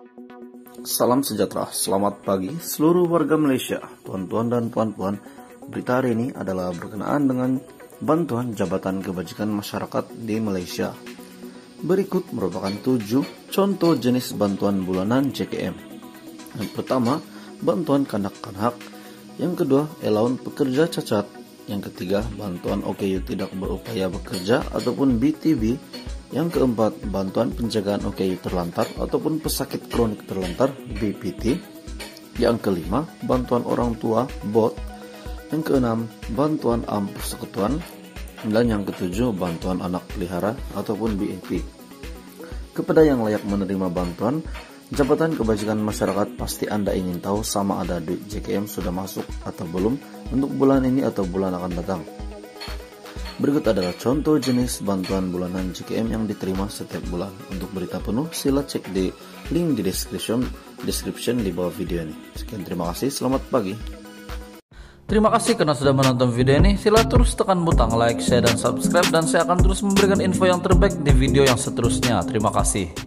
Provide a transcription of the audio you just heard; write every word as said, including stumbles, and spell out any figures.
Salam sejahtera, selamat pagi seluruh warga Malaysia. Tuan-tuan dan puan-puan, berita hari ini adalah berkenaan dengan bantuan Jabatan Kebajikan Masyarakat di Malaysia. Berikut merupakan tujuh contoh jenis bantuan bulanan J K M. Yang pertama, bantuan kanak-kanak. Yang kedua, allowance pekerja cacat. Yang ketiga, bantuan O K U tidak berupaya bekerja ataupun B T B. Yang keempat, bantuan penjagaan O K U terlantar ataupun pesakit kronik terlantar B P T. Yang kelima, bantuan orang tua B O T. Yang keenam, bantuan A M persekutuan. Dan yang ketujuh, bantuan anak pelihara ataupun B A P. Kepada yang layak menerima bantuan Jabatan Kebajikan Masyarakat, pasti Anda ingin tahu sama ada duit J K M sudah masuk atau belum untuk bulan ini atau bulan akan datang. Berikut adalah contoh jenis bantuan bulanan J K M yang diterima setiap bulan. Untuk berita penuh, sila cek di link di description, description di bawah video ini. Sekian, terima kasih, selamat pagi. Terima kasih karena sudah menonton video ini. Sila terus tekan butang like, share, dan subscribe. Dan saya akan terus memberikan info yang terbaik di video yang seterusnya. Terima kasih.